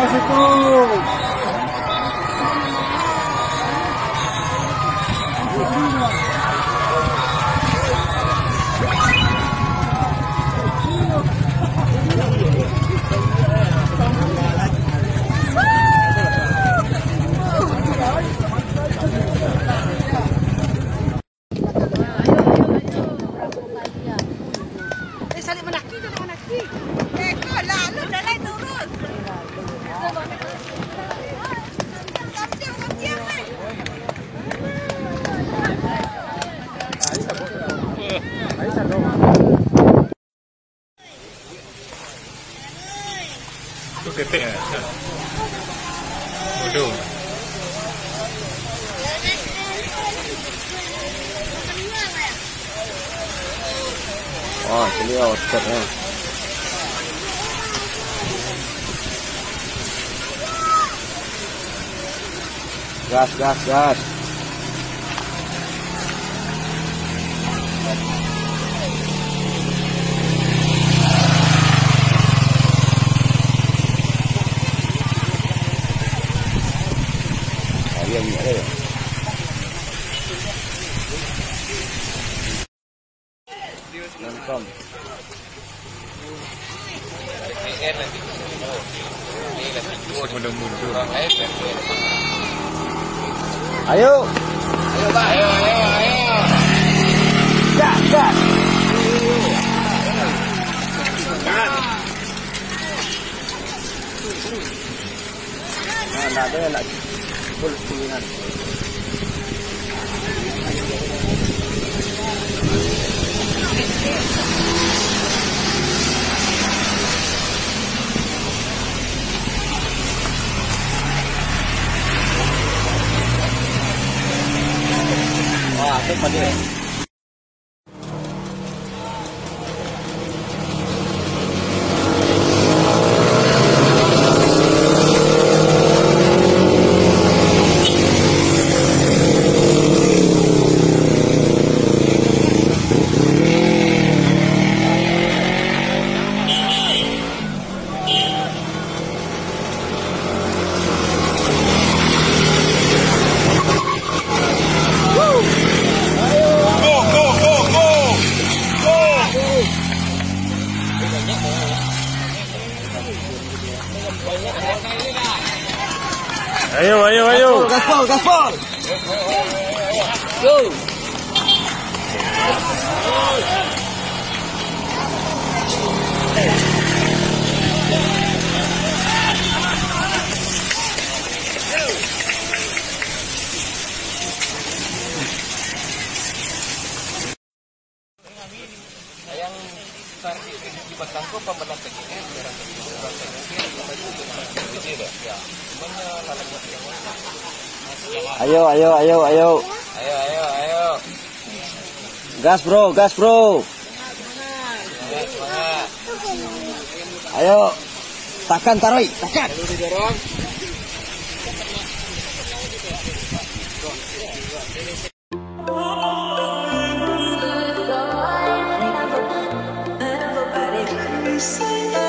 situ. Itu ketek ya? Bodoh. Oh, beliau outfitnya. Gas, gas, gas. Ayam ada ya? Nonton. Mundur-mundur. Ayo. Ayo, Pak. Ayo. Gas, gas. Nah, ada nak full pilihan. Wah, itu pada. Ayo. Gaspol. Go. Yang di Batangko pemenang PGN Ayo. Gas bro. Semangat. Ayo. Takan taruh. Say